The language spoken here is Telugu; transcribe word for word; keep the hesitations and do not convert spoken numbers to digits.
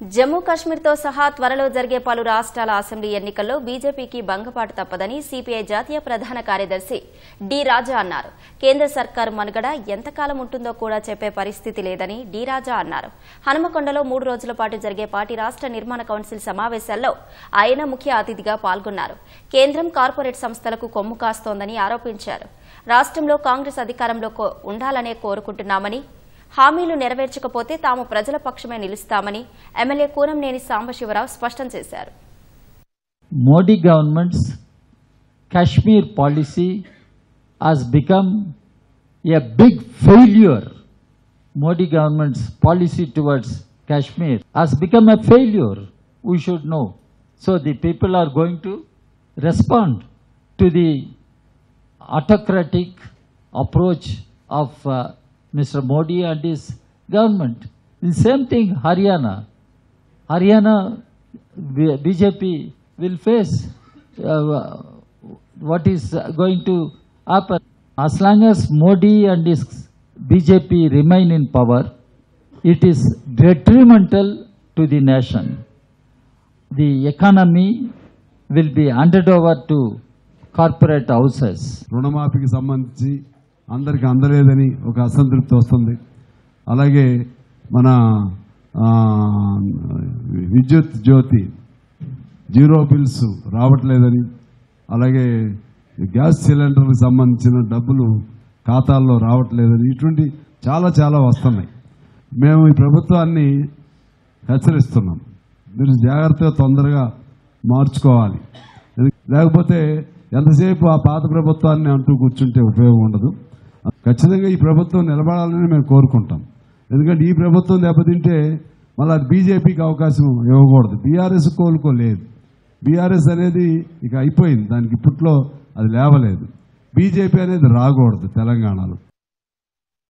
జమ్మూ కాశ్మీర్తో సహా త్వరలో జరిగే పలు రాష్ట్రాల అసెంబ్లీ ఎన్నికల్లో బీజేపీకి భంగపాటు తప్పదని సిపిఐ జాతీయ ప్రధాన కార్యదర్శి డి రాజా అన్నారు. కేంద్ర సర్కారు మనుగడ ఎంతకాలం ఉంటుందో కూడా చెప్పే పరిస్థితి లేదని డి రాజా అన్నారు. హనుమకొండలో మూడు రోజుల పాటు జరిగే పార్టీ రాష్ట్ర నిర్మాణ కౌన్సిల్ సమావేశాల్లో ఆయన ముఖ్య అతిథిగా పాల్గొన్నారు. కేంద్రం కార్పొరేట్ సంస్థలకు కొమ్ము కాస్తోందని ఆరోపించారు. రాష్ట్రంలో కాంగ్రెస్ అధికారంలో ఉండాలనే కోరుకుంటున్నామని, హామీలు నెరవేర్చకపోతే తాము ప్రజల పక్షమే నిలుస్తామని ఎమ్మెల్యే కూనంనేని సాంబశివరావు స్పష్టం చేశారు. Modi government's Kashmir policy has become a big failure. Modi government's policy towards Kashmir has become a failure. We should know. So the people are going to respond to the autocratic approach of uh, Mister Modi and his government. The same thing Haryana. Haryana B J P will face uh, what is going to happen. As long as Modi and his B J P remain in power, it is detrimental to the nation. The economy will be handed over to corporate houses. రుణమాఫీకి సంబంధించి అందరికి అందలేదని ఒక అసంతృప్తి వస్తుంది. అలాగే మన విద్యుత్ జ్యోతి జీరో బిల్స్ రావట్లేదని, అలాగే గ్యాస్ సిలిండర్కి సంబంధించిన డబ్బులు ఖాతాల్లో రావట్లేదని, ఇటువంటి చాలా చాలా వస్తున్నాయి. మేము ఈ ప్రభుత్వాన్ని హెచ్చరిస్తున్నాం, మీరు జాగ్రత్తగా తొందరగా మార్చుకోవాలి. లేకపోతే ఎంతసేపు ఆ పాత ప్రభుత్వాన్ని అంటూ కూర్చుంటే ఉపయోగం ఉండదు. ఖచ్చితంగా ఈ ప్రభుత్వం నిలబడాలని మేము కోరుకుంటాం. ఎందుకంటే ఈ ప్రభుత్వం దెబ్బతింటే మళ్ళీ బీజేపీకి అవకాశం ఇవ్వకూడదు. బీఆర్ఎస్ కోలుకోలేదు. బీఆర్ఎస్ అనేది ఇక అయిపోయింది, దానికి ఇప్పట్లో అది లేవలేదు. బీజేపీ అనేది రాకూడదు తెలంగాణలో.